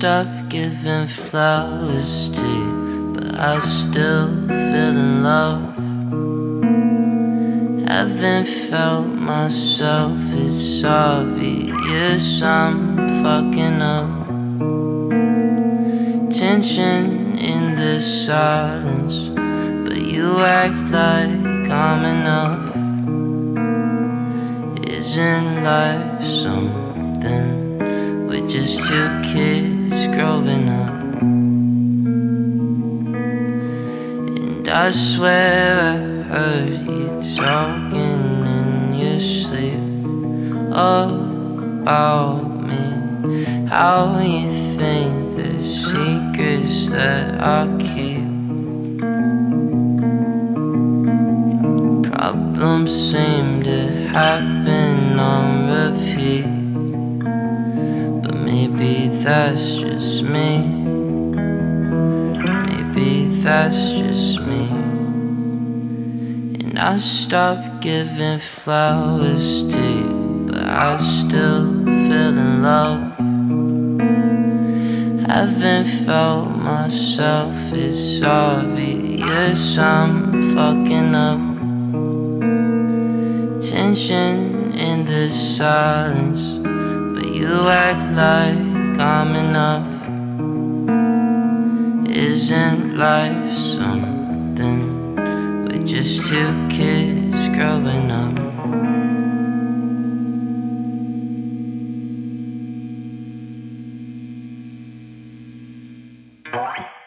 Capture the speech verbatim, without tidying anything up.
stopped giving flowers to you, but I still feel in love. Haven't felt myself, it's obvious I'm fucking up. Tension in this silence, but you act like I'm enough. Isn't life something? We're just two kids growing up. And I swear I heard you talking in your sleep about me. How you think the secrets that I keep. Problems seem to happen on repeat, but maybe that's just me. Maybe that's just me. And I stopped giving flowers to you, but I still feel in love. Haven't felt myself, it's obvious I'm fucking up. Tension in this silence, but you act like I'm enough. Isn't life something? We're just two kids growing up.